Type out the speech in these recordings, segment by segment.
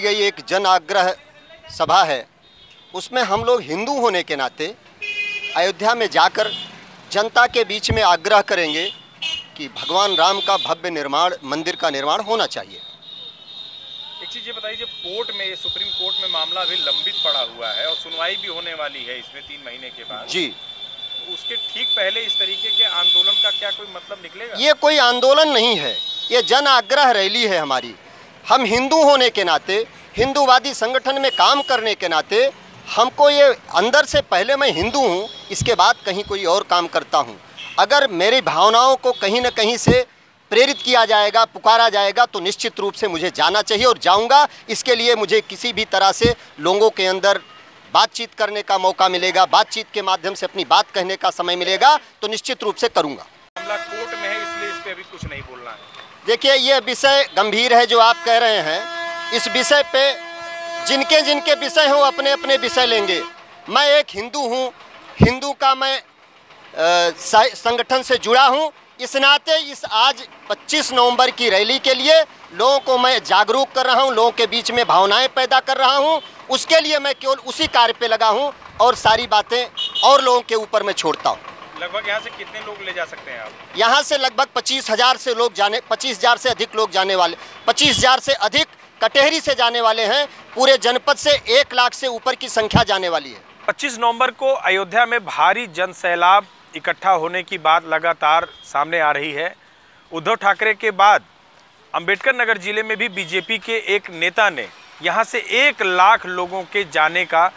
गई एक जन आग्रह सभा है, उसमें हम लोग हिंदू होने के नाते अयोध्या में जाकर जनता के बीच में आग्रह करेंगे कि भगवान राम का भव्य निर्माण, मंदिर का निर्माण होना चाहिए। एक चीज़ ये बताइए, जब कोर्ट में, सुप्रीम कोर्ट में मामला अभी लंबित पड़ा हुआ है और सुनवाई भी होने वाली है इसमें 3 महीने के बाद जी, उसके ठीक पहले इस तरीके के आंदोलन का क्या कोई मतलब निकलेगा? ये कोई आंदोलन नहीं है, ये जन आग्रह रैली है हमारी। हम हिंदू होने के नाते, हिंदूवादी संगठन में काम करने के नाते हमको ये अंदर से, पहले मैं हिंदू हूँ, इसके बाद कहीं कोई और काम करता हूँ। अगर मेरी भावनाओं को कहीं न कहीं से प्रेरित किया जाएगा, पुकारा जाएगा, तो निश्चित रूप से मुझे जाना चाहिए और जाऊंगा। इसके लिए मुझे किसी भी तरह से लोगों के अंदर बातचीत करने का मौका मिलेगा, बातचीत के माध्यम से अपनी बात कहने का समय मिलेगा, तो निश्चित रूप से करूंगा। मामला कोर्ट में है, इसलिए इस पे अभी कुछ नहीं बोलना है। देखिए, ये विषय गंभीर है जो आप कह रहे हैं। इस विषय पे जिनके जिनके विषय हो, अपने अपने विषय लेंगे। मैं एक हिंदू हूँ, हिंदू का मैं संगठन से जुड़ा हूँ। इस नाते इस आज 25 नवंबर की रैली के लिए लोगों को मैं जागरूक कर रहा हूँ, लोगों के बीच में भावनाएं पैदा कर रहा हूँ। उसके लिए मैं केवल उसी कार्य पे लगा हूँ और सारी बातें और लोगों के ऊपर मैं छोड़ता हूँ। लगभग यहाँ से कितने लोग ले जा सकते हैं आप? यहाँ से लगभग 25,000 से लोग जाने, 25,000 से अधिक लोग जाने वाले, 25,000 से अधिक कटेहरी से जाने वाले हैं। पूरे जनपद से 1 लाख से ऊपर की संख्या जाने वाली है। 25 नवंबर को अयोध्या में भारी जन सैलाब इकट्ठा होने की बात लगातार सामने आ रही है। उद्धव ठाकरे के बाद अंबेडकर नगर जिले में भी बीजेपी के एक नेता ने यहां से 1 लाख लोगों के जाने का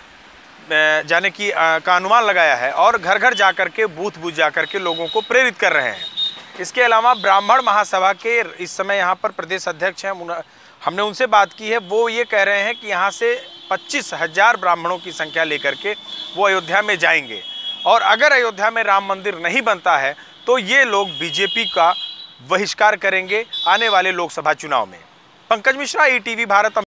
अनुमान लगाया है और घर घर जाकर के, बूथ बूथ जाकर के लोगों को प्रेरित कर रहे हैं। इसके अलावा ब्राह्मण महासभा के इस समय यहाँ पर प्रदेश अध्यक्ष हैं, हमने उनसे बात की है। वो ये कह रहे हैं कि यहाँ से 25,000 ब्राह्मणों की संख्या लेकर के वो अयोध्या में जाएंगे और अगर अयोध्या में राम मंदिर नहीं बनता है तो ये लोग बीजेपी का बहिष्कार करेंगे आने वाले लोकसभा चुनाव में। पंकज मिश्रा, ईटीवी भारत।